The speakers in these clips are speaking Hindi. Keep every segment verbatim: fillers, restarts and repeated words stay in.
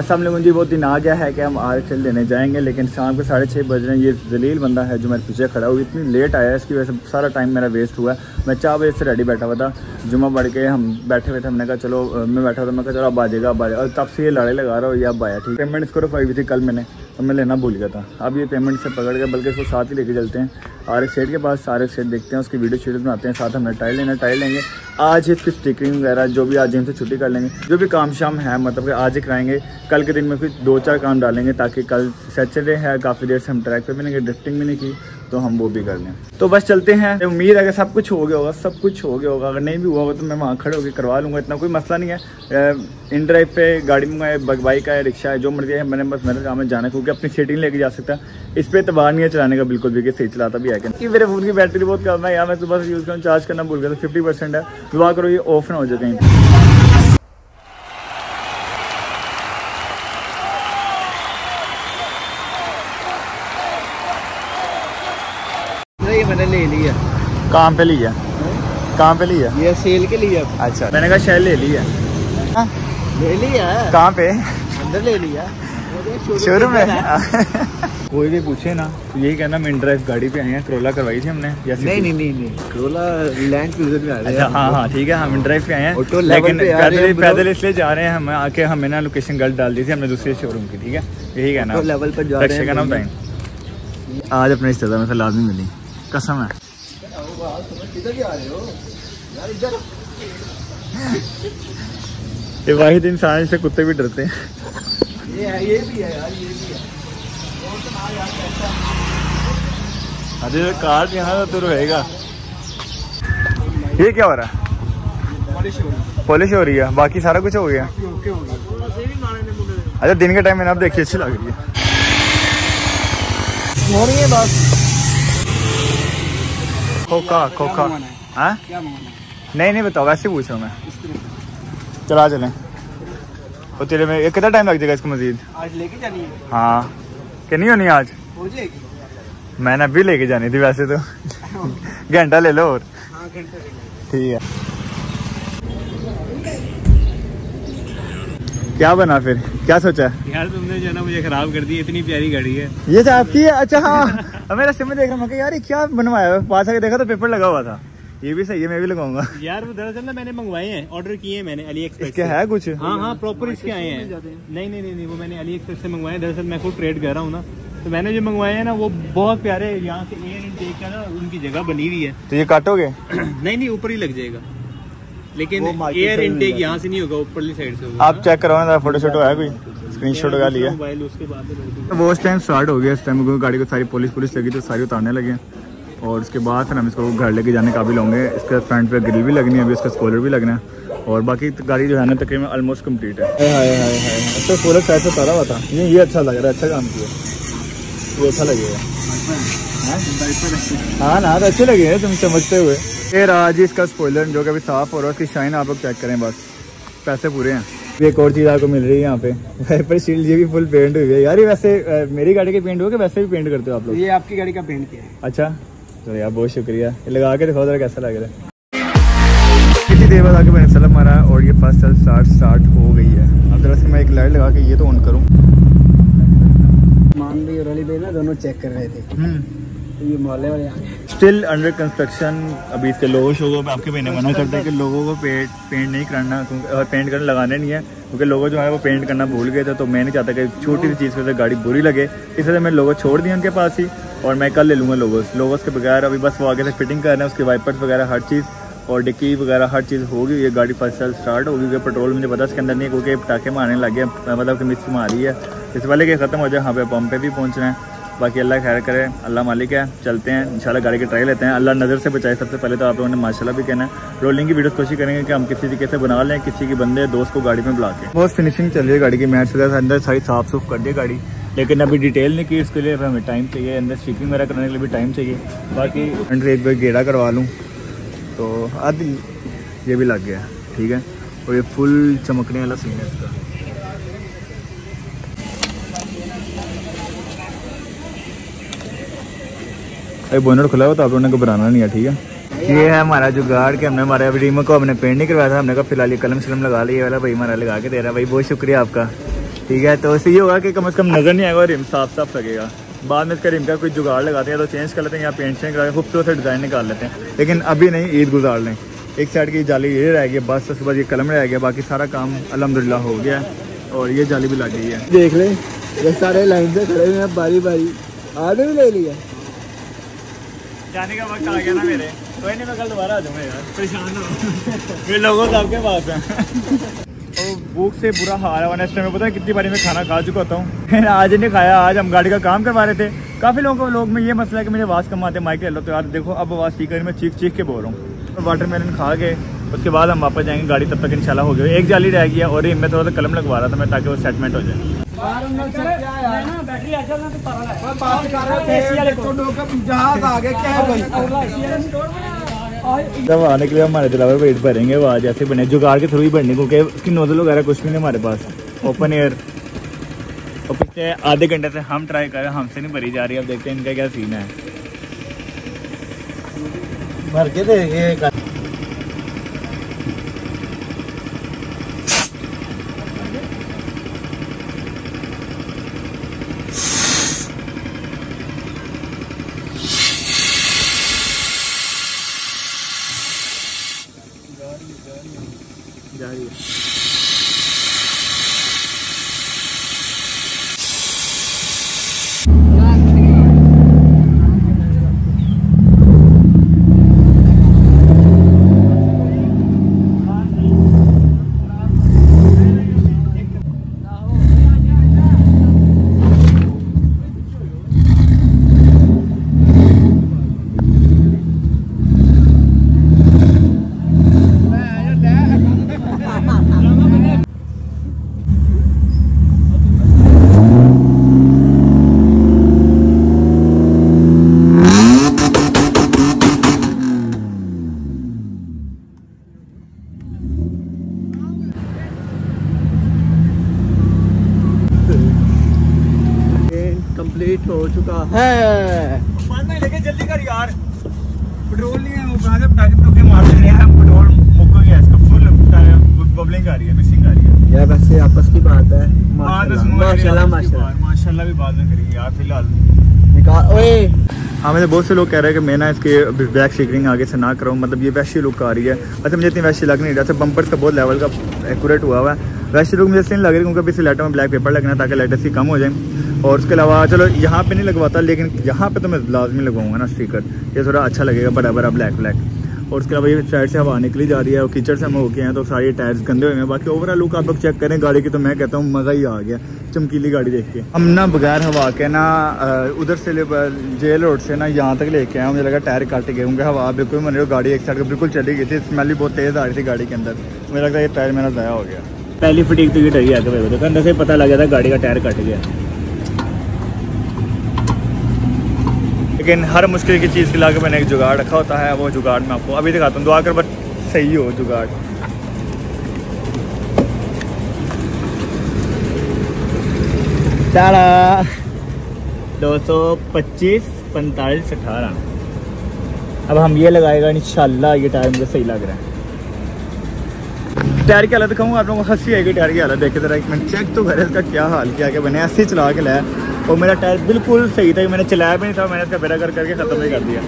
अस्सलाम वालेकुम जी। बहुत दिन आ गया है कि हम आर एक्स एल लेने जाएंगे, लेकिन शाम के साढ़े छः बज रहे हैं। ये जलील बंदा है जो मेरे पीछे खड़ा हुआ, इतनी लेट आया है, इसकी वजह से सारा टाइम मेरा वेस्ट हुआ है। मैं चार बजे से रेडी बैठा हुआ था, जुम्मा पढ़ के हम बैठे हुए थे। हमने कहा चलो, मैं बैठा था, मैं कहा चलो अब आ जाएगा अब आ जाएगा, और तब से ये लड़ाई लगा रहा हो, ये अब आया। ठीक, पेमेंट इसको रखवाई हुई थी कल मैंने, तो मैं लेना भूल गया था। अब ये पेमेंट से पकड़ गया, बल्कि इसको साथ ही लेके चलते हैं आर एक्स एल के पास। आर एक्स एल देखते हैं, उसकी वीडियो शीडियो बनाते हैं, साथ हमने टाइल लेना टाइल लेंगे आज। इसकी स्टिकरिंग वगैरह जो भी आज जिनसे छुट्टी कर लेंगे, जो भी काम शाम है मतलब कि आज ही कराएंगे। कल के दिन में फिर दो चार काम डालेंगे, ताकि कल सैटरडे है, काफ़ी देर से हम ट्रैक पे भी नहीं गए, ड्रिफ्टिंग भी नहीं की, तो हम वो भी कर लें। तो बस चलते हैं। उम्मीद है कि सब कुछ हो गया होगा, सब कुछ हो गया होगा। अगर नहीं भी हुआ होगा तो मैं वहाँ खड़े होकर करवा लूँगा, इतना कोई मसला नहीं है। इन ड्राइव पे गाड़ी मंगाए, बाइक है, रिक्शा है, जो मर्जी है, मैंने बस मेरे काम में जाना, क्योंकि अपनी सीटिंग लेके जा सकता है। इस पर एतबार नहीं है चलाने का बिल्कुल भी, कि सही चलाता भी है कि मेरे फ़ोन की बैटरी बहुत कम है यार। मैं सुबह से यूज़ करूँ, चार्ज करना भूल गया, तो फिफ्टी परसेंट है। दुआ करो ये ऑफ ना हो जाए कहीं। ये मैंने ले लिया। काम पे लिया? काम पे लिया? ये सेल के लिए। अच्छा, मैंने कहा शेल ले लिया। ले लिया? कहाँ पे? अंदर ले लिया शोरूम में। कोई भी पूछे ना तो यही कहना मैं इन ड्राइव गाड़ी पे आए हैं, करोला करवाई थी हमने। नहीं नहीं नहीं नहीं करोला लैंड क्रूजर में आ रहे हैं। अच्छा, हाँ हाँ ठीक है, हम इन ड्राइव पे आए हैं, लेकिन पैदल पैदल इसलिए जा रहे हैं। हम आके हमें ना लोकेशन गलत डाल दी थी हमने दूसरे शोरूम की। ठीक है, यही कहना लेवल पर जा रहे हैं। बताएं आज अपने रिश्तेदार में से लाजमी मिली, कसम है। ये वाहिद इंसान से कुत्ते भी डरते हैं। ये है, ये भी है यार, ये भी है। अरे कार यहाँ तो रहेगा। ये क्या हो रहा है? पॉलिश हो रही है, बाकी सारा कुछ हो गया। अच्छा, दिन के टाइम में आप देखिए अच्छी लग रही है। हो रही है बस। खोखा खोखा हाँ नहीं नहीं बताओ, वैसे पूछ रहा हूँ मैं। चला चलें तो तेरे में एक कितना टाइम लग जाएगा इसको मजीद? आज लेके जानी है? हाँ, कि नहीं होनी आज? हो जाएगी। मैंने अभी लेके जानी थी वैसे तो। घंटा ले लो और। हाँ, घंटा ठीक है। क्या बना फिर, क्या सोचा यार? तुमने जो है ना मुझे खराब कर दी, इतनी प्यारी गाड़ी है ये तो आपकी है। अच्छा हाँ, मेरा सिम में देख रहा हूँ यार ये क्या बनवाया है, पास आके देखा तो पेपर लगा हुआ था। ये भी सही है, मैं भी लगाऊंगा यार। वो दरअसल ना मैंने मंगवाए हैं, ऑर्डर किए हैं मैंने अली एक्सप्रेस। इसके है कुछ? हाँ हाँ, प्रॉपर इसके आए हैं। नहीं नहीं नहीं, वो मैंने अली एक्सप्रेस से मंगवाए। दरअसल मैं खुद ट्रेड कर रहा हूँ ना, तो मैंने जो मंगवाए हैं ना वो बहुत प्यारे। यहाँ से एयर इनटेक का ना उनकी जगह बनी हुई है। तो ये काटोगे? नहीं नहीं, ऊपर ही लग जाएगा, लेकिन एयर इनटेक यहाँ से नहीं होगा, ऊपरली साइड से होगा। आप चेक करो ना, फोटो शोटो है कोई, स्क्रीनशॉट लगा लिया। मोबाइल उसके बाद वो उस टाइम स्टार्ट हो गया। इस टाइम गाड़ी को सारी पुलिस पुलिस लगी तो सारी उतारने लगे, और उसके बाद फिर हम इसको घर लेके जाने काबिल होंगे। इसके फ्रंट पे ग्रिल भी लगनी है, अभी इसका स्पॉइलर भी लगना है, और बाकी गाड़ी जो है ना तकरीबन ऑलमोस्ट कंप्लीट है। हाय हाय हाय हाय, अच्छा सोलर साइड से उतारा हुआ था ये। ये अच्छा लग रहा है, अच्छा काम किया, ये अच्छा लगेगा। हाँ ना, तो अच्छे लगे हैं तुम चमकते हुए। फिर आज इसका स्पॉइलर जो कि अभी साफ हो रहा है, उसकी शाइन आप लोग चेक करें, बस पैसे पूरे हैं। एक और चीज़ आपको मिल रही है यहाँ पे, वाइपर शील्ड, ये भी फुल पेंट हुई है यार। ये वैसे मेरी गाड़ी के पेंट हो गए, वैसे भी पेंट करते हो आप लोग? ये आपकी गाड़ी का पेंट किया है। अच्छा तो यार बहुत शुक्रिया, ये लगा के दिखाओ जरा कैसा लग रहा है। कितनी देर बाद आके मैंने सलम मारा और ये फर्स्ट सेल स्टार्ट स्टार्ट हो गई है। अब जरा से मैं एक लाइट लगा के ये तो ऑन करूँ। मान भी और अली भाई ना दोनों चेक कर रहे थे, ये मोहल्ले वाले स्टिल अंडर कंस्ट्रक्शन। अभी इसके लोगो शोगो पे आपके मैंने मना करता है कि लोगों को पेंट पेंट नहीं करना, क्योंकि पेंट करने लगाने नहीं है, क्योंकि लोगो जो है वो पेंट करना भूल गए थे। तो मैं नहीं चाहता कि छोटी सी चीज़ की वजह से गाड़ी बुरी लगे, इसलिए मैं लोगो छोड़ दिया उनके पास ही, और मैं कल ले लूँगा लोगोस। लोगोस के बगैर अभी बस वो आगे से फिटिंग करना है, उसके वाइपर्स वगैरह हर चीज़, और डिक्की वगैरह हर चीज़ होगी। ये गाड़ी फर्स्ट सेल स्टार्ट होगी, क्योंकि पेट्रोल मुझे पता इसके अंदर नहीं, क्योंकि पटाखे मारने लगे, मतलब कि मिस मारी है। इस वाले के ख़त्म हो जाए, यहाँ पे पंप पे भी पहुँचना है। बाकी अल्लाह खैर करे, अल्लाह मालिक है। चलते हैं इंशाल्लाह, गाड़ी की ट्राई लेते हैं। अल्लाह नज़र से बचाए। सबसे पहले तो आप लोगों ने माशाल्लाह भी कहना है। रोलिंग की वीडियोस कोशिश करेंगे कि हम किसी तरीके से बना लें, किसी के बंदे दोस्त को गाड़ी में बुला के। बहुत फिनिशिंग चल रही है गाड़ी की, मैट से अंदर सारी साफ़ सूफ कर दी गाड़ी, लेकिन अभी डिटेल नहीं की, इसके लिए हमें टाइम चाहिए। अंदर स्टिचिंग वगैरह करने के लिए भी टाइम चाहिए। बाकी अंडर एक बार गेड़ा करवा लूँ तो आधी ये भी लग गया, ठीक है। और ये फुल चमकने वाला सीन है इसका। अरे बोनट खुला हुआ तो आप लोगों ने घबराना नहीं है, ठीक है। ये है हमारा जुगाड़ के हमने हमारे रीमो को हमने पेंट नहीं करवाया था। हमने कहा फिलहाल ये कलम शलम लगा लिया वाला भाई हमारा लगा के दे रहा है। भाई बहुत शुक्रिया आपका, ठीक है, तो इससे ये होगा कि कम से कम नज़र नहीं आएगा और रिम साफ साफ लगेगा। बाद में इसका रिम का कोई जुगाड़ लगाते हैं तो चेंज कर लेते हैं या पेंट चेंज करा खूबसूरत से डिज़ाइन निकाल लेते हैं, लेकिन अभी नहीं, ईद गुजार लें। एक साइड की जाली ये रह गई बस, उसके बाद ये कलम रह गया, बाकी सारा काम अल्हम्दुलिल्लाह हो गया और ये जाली भी लग गई है। देख ले ये सारे लाइन से खड़े हुए हैं बारी बारी, आने भी ले लिया। जाने का वक्त आ गया ना मेरे, कोई नहीं, मैं कल दोबारा आ जाऊँगा यार, परेशान हो ये लोगों तो आपके पास है। तो भूख से बुरा हाल है, वरना इस टाइम पता है कितनी बारी मैं खाना खा चुका होता हूँ आज नहीं खाया। आज हम गाड़ी का काम करवा रहे थे, काफ़ी लोगों को लोग में ये मसला है कि मुझे आवाज़ कम आते, माइक ले लो, तो यार देखो अब आवाज़ ठीक है, मैं चीख चीख के बोल रहा हूँ। वाटरमेलन खा के उसके बाद हम वापस जाएंगे, गाड़ी तब तक इंशाल्लाह हो गई। एक जाली रह गया और मैं थोड़ा सा कलम लगवा रहा था मैं, ताकि वो सेटमेंट हो जाए। जब आने के लिए हमारे दिलावर वेट भरेंगे, वो आज ऐसे बने जुगाड़ के थ्रू ही बनने, क्योंकि उसकी नोजल वगैरह कुछ भी नहीं हमारे पास, ओपन एयर। और पिछले आधे घंटे से हम ट्राई कर रहे हैं, हमसे नहीं भरी जा रही। अब देखते हैं इनका क्या सीन है। भर के देंगे जा रही है। कंप्लीट हो चुका है। लेके जल्दी कर यार, पेट्रोल नहीं है, वो कहां से पटाखे पटाखे मार रहे हैं, पेट्रोल मुक गया इसका, फुल बबलिंग आ रही है, मिसिंग आ रही है यार। वैसे आपस की बात है, माशाल्लाह माशाल्लाह माशाल्लाह भी बात में करेंगे यार। फिलहाल निकाल ओए। हाँ, मुझे बहुत से लोग कह रहे हैं कि मैं ना इसके बैक शेकरिंग आगे से ना कराऊँ, मतलब ये वैसी लुक आ रही है। अच्छा, मुझे इतनी वैसी लग नहीं रहा था, बम्पर का बहुत लेवल का एक्यूरेट हुआ हुआ है, वैसी लुक मुझे इसलिए लग रही है क्योंकि इस लाइटों में ब्लैक पेपर लगना है ताकि लाइट इसकी कम हो जाए। और उसके अलावा चलो यहाँ पे नहीं लगवाता, लेकिन यहाँ पे तो मैं लाजमी लगवाऊंगा ना स्टिकर, ये थोड़ा अच्छा लगेगा, बड़ा बड़ा ब्लैक ब्लैक। और उसके अलावा ये साइड से हवा निकली जा रही है और कीचड़ से हम होके हैं तो सारे टायर्स गंदे हुए हैं। बाकी ओवरऑल लुक आप लोग चेक करें गाड़ी की, तो मैं कहता हूँ मज़ा ही आ गया चमकीली गाड़ी देख के। हम ना बगैर हवा के ना उधर से जेल रोड से ना यहाँ तक लेके आए, मुझे लगा टायर कट गए होंगे, हवा बिल्कुल मन गाड़ी एक साइड बिल्कुल चली गई थी, स्मेल भी बहुत तेज़ आ रही थी गाड़ी के अंदर। मुझे लगता है ये टायर मेरा ज़ाया हो गया। पहली फटीक तो ये डरी आके भाई, अंदर से पता लग गया था गाड़ी का टायर कट गया। लेकिन हर मुश्किल की चीज़ के लाके मैंने एक जुगाड़ रखा होता है, वो जुगाड़ मैं आपको अभी दिखाता हूँ, दुआ कर बस सही हो जुगाड़। टाड़ा दो सौ पच्चीस पैंतालीस अठारह। अब हम ये लगाएगा इंशाल्लाह, ये टायर मुझे सही लग रहा है। टायर की हालत दिखाऊँ आप लोगों को, हंसी आएगी टायर की हालत देखे जरा, एक मिनट चेक तो करें इसका क्या हाल किया कि मैंने ऐसे ही चला के लाया और मेरा टायर बिल्कुल सही था, मैंने चलाया भी नहीं था, मैंने इसका बेड़ा कर करके ख़त्म ही कर दिया।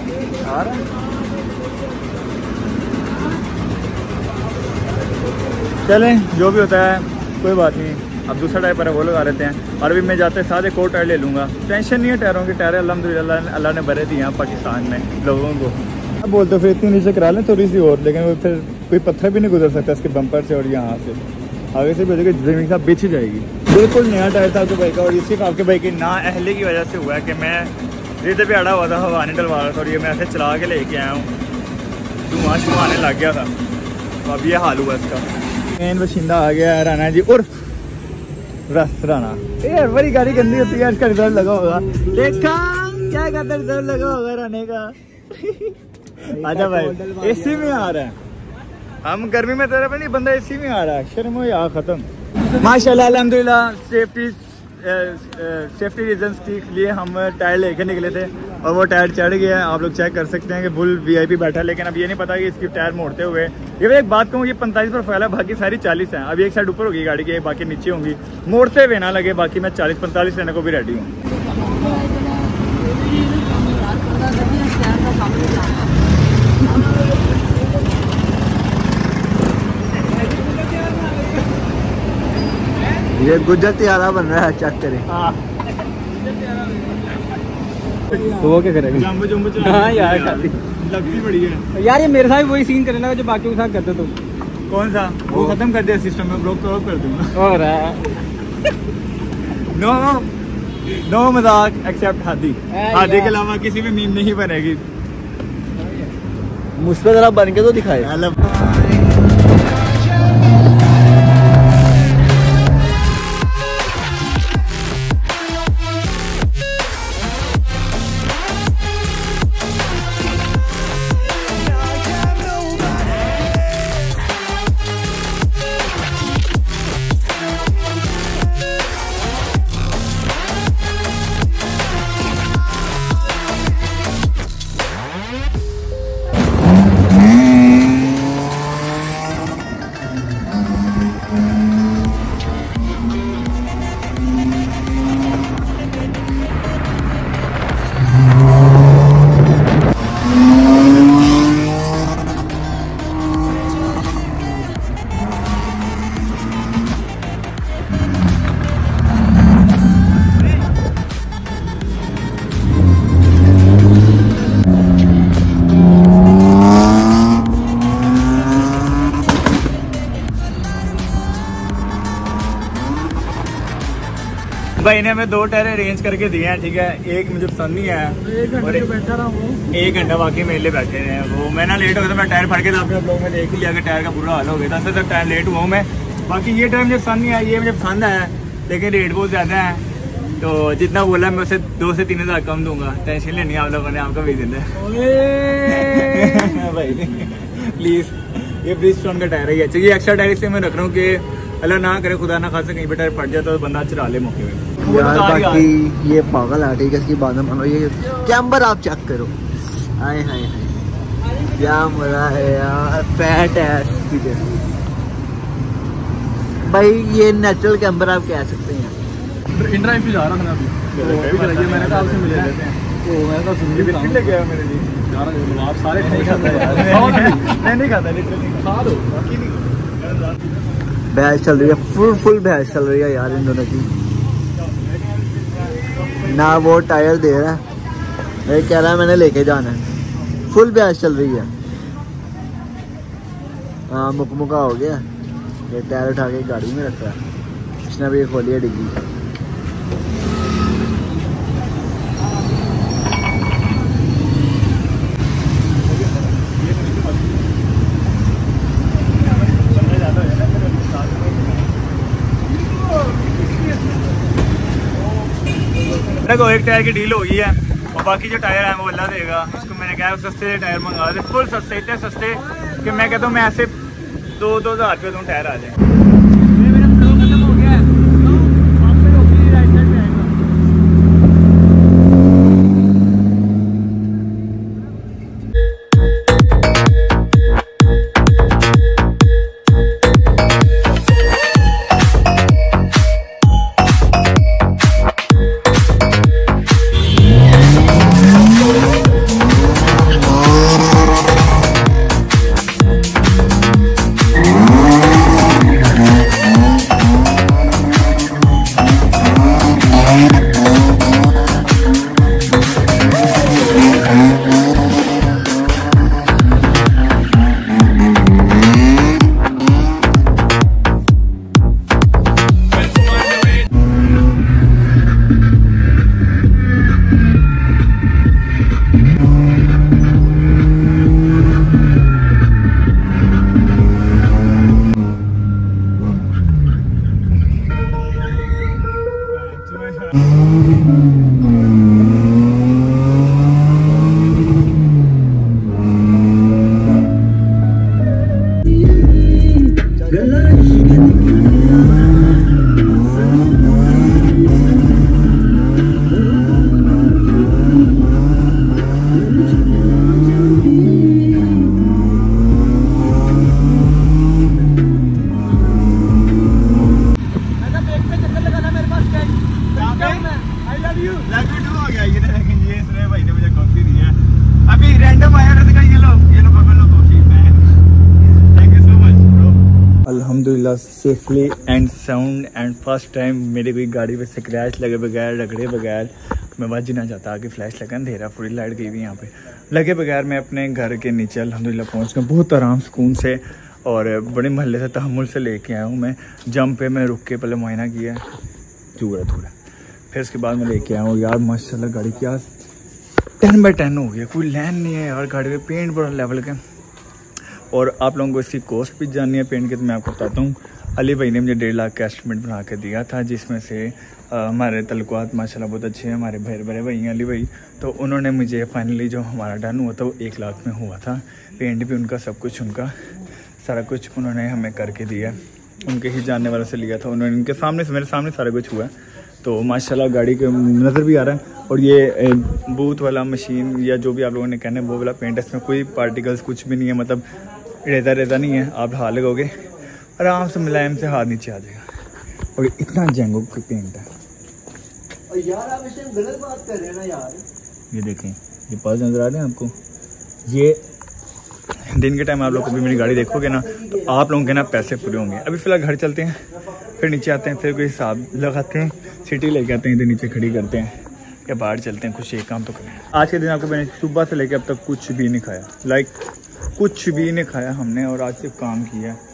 चलें जो भी होता है कोई बात नहीं, अब दूसरा टायर पर वो लगा लेते हैं। और अभी मैं जाते साथ एक और टायर ले लूँगा, टेंशन नहीं है टायरों की, टायर अल्हम्दुलिल्लाह अल्लाह ने भरे दिए हैं पाकिस्तान में लोगों को। अब बोलते फिर इतनी नीचे करा लें थोड़ी सी और, लेकिन वो फिर कोई पत्थर भी नहीं गुजर सकता इसके बम्पर से, और यहाँ से आगे से भेजोगे ज़मीन साहब बिछ जाएगी। बिल्कुल नया टायर था आपके बाइक का, और ये सिर्फ आपके बाइक की ना अहले की वजह से हुआ है कि मैं रेते पे अड़ा हुआ था, हवा नहीं डलवा रहा था, और ये मैं ऐसे चला के लेके आया हूँ, धुआं शुआ आने लग गया था, तो अब ये हाल हुआ इसका। मेन बशिंदा आ गया है राना जी उर्फ रस राना। यार बड़ी गाड़ी गंदी होती है, इसका रिजल्ट लगा होगा, देखा क्या कहते रिजल्ट लगा होगा राने का। आजा भाई, एसी में आ रहा है, हम गर्मी में तेरा नहीं, बंदा एसी में आ रहा है, शर्म हो या खत्म। माशाल्लाह अल्हम्दुलिल्लाह, सेफ्टी सेफ्टी रीजंस के लिए हम टायर लेके निकले थे, और वो टायर चढ़ गया है। आप लोग चेक कर सकते हैं कि फुल वीआईपी बैठा है, लेकिन अब ये नहीं पता कि इसकी टायर मोड़ते हुए, ये भी एक बात कहूँ कि पैंतालीस पर फैला, बाकी सारी चालीस है। अभी एक साइड ऊपर होगी गाड़ी की, बाकी नीचे होंगी, मोड़ते हुए ना लगे। बाकी मैं चालीस पैंतालीस लेने को भी रेडी हूँ। ये गुजर त्यारा बन रहा है, चेक करें। तो वो क्या करेगा? जंबो जंबो हाँ यार, खाली लगती बड़ी है यार। ये मेरे साथ वही सीन करना जो बाकी के साथ करते तुम। कौन सा? वो खत्म कर दिया सिस्टम में, ब्लॉक तो कर दूंगा। और नो नो मजाक एक्सेप्ट हादी। हादी के अलावा किसी भी मीम नहीं बनेगी। मुझ पे जरा बन के तो दिखाए। भाई ने हमें दो टायर अरेंज करके दिए हैं, ठीक है। एक मुझे पसंद नहीं आया, और बैठा रहा हूँ एक घंटा बाकी मेरे लिए बैठे रहे हैं। वो मैं ना लेट हो गया था, मैं टायर फट के आपने लोग में देख लिया कि टायर का बुरा हाल हो गया था, इससे तक टायर लेट हुआ हूँ मैं। बाकी ये टायर मुझे पसंद नहीं आया, ये मुझे पसंद आया, लेकिन रेट बहुत ज़्यादा है। तो जितना बोला मैं उसे दो से तीन हज़ार कम दूंगा। टेंशन लेनी आप लोगों ने, आपका भी दिन है भाई प्लीज़। ये ब्रिजस्टोन का टायर है, ये चाहिए। एक्स्ट्रा टायर इसलिए मैं रख रहा हूँ कि अल्लाह ना करे, खुदा ना खासा कहीं पे टायर फट जाए तो बंदा चला ले मौके में। यार बाकी ये पागल है, ठीक है, इसकी बात मानो। ये कैम्बर आप चेक करो, आए हाय हाय क्या मजा है यार। फैट है भाई, ये नेचुरल कैम्बर आप कह सकते हैं। इन ड्राइव पे जा रहा था ना अभी, मैंने कहा आपसे मिले लेते हैं, तो मैंने कहा सुन बिस्किट लेके आया मेरे लिए यार। आप सारे नहीं खाता यार, मैं नहीं खाता, लिटरली खा दो, बाकी नहीं। बहस चल रही है, फुल फुल बहस चल रही है यार इन दोनों की। ना वो टायर दे रहा है, ये कह रहा है मैंने लेके जाना है। फुल बहस चल रही है। हाँ मुकमुका हो गया, ये टायर उठा के गाड़ी में रखा है, इसने भी खोली है डिग्गी। देखो एक टायर की डील हो गई है, और बाकी जो टायर है वो अल्लाह देगा। इसको मैंने कहा सस्ते टायर मंगा दे, फुल सस्ते, इतने सस्ते कि मैं कहता हूँ मैं ऐसे दो दो हज़ार रुपये दूँ टायर आ जाए। था safely and sound and first time मेरी कोई गाड़ी पे स्क्रैच लगे बगैर रगड़े बगैर मैं बच ना चाहता आगे फ्लैश लगा अंधेरा पूरी लाइट गई हुई यहाँ पे लगे बगैर मैं अपने घर के नीचे अल्हम्दुलिल्लाह पहुँच गया बहुत आराम सुकून से और बड़े महल्ले से तहमुल से लेके आया हूँ मैं। जम पे मैं रुक के पहले मुआयना किया चूरा थोड़ा फिर उसके बाद मैं लेके आया हूँ। यार माशाल्लाह गाड़ी की आज टेन बाई टेन हो गया, कोई लैन नहीं है यार गाड़ी पे, पेंट बड़ा लेवल का। और आप लोगों को इसकी कॉस्ट भी जाननी है पेंट की तो मैं आपको बताता हूँ। अली भाई ने मुझे डेढ़ लाख का एस्टिमेट बना के दिया था जिसमें से आ, हमारे तल्लुकात माशाल्लाह बहुत अच्छे हैं, हमारे भाई बड़े भाई हैं अली भाई, तो उन्होंने मुझे फाइनली जो हमारा डन हुआ था वो एक लाख में हुआ था। पेंट भी उनका सब कुछ उनका सारा कुछ उन्होंने हमें करके दिया, उनके ही जानने वालों से लिया था उन्होंने, उनके सामने से मेरे सामने सारा कुछ हुआ। तो माशाल्लाह गाड़ी के नज़र भी आ रहा है। और ये बूथ वाला मशीन या जो भी आप लोगों ने कहना है वो वाला पेंट है, इसमें कोई पार्टिकल्स कुछ भी नहीं है, मतलब रेता रेता नहीं है। आप हाथ लगाओगे आराम से मुलायम से हाथ नीचे आ जाएगा। और इतना जेंगो का पेंट है। और यार आप इस टाइम गलत बात कर रहे हैं ना यार। ये देखें ये पास नज़र आ रहे हैं आपको, ये दिन के टाइम आप लोग कभी मेरी गाड़ी देखोगे ना तो आप लोगों के ना पैसे पूरे होंगे। अभी फ़िलहाल घर चलते हैं, फिर नीचे आते हैं, फिर कोई हिसाब लगाते हैं, सिटी लेके आते हैं, इधर नीचे खड़ी करते हैं या बाहर चलते हैं, कुछ एक काम तो करें। आज के दिन आपको मैंने सुबह से लेकर अब तक कुछ भी नहीं खाया, लाइक कुछ भी नहीं खाया हमने, और आज सिर्फ काम किया।